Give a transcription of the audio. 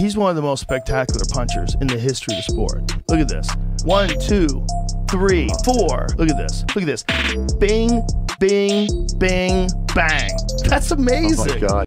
He's one of the most spectacular punchers in the history of the sport. Look at this. 1, 2, 3, 4. Look at this. Look at this. Bing, bing, bing, bang. That's amazing. Oh my God.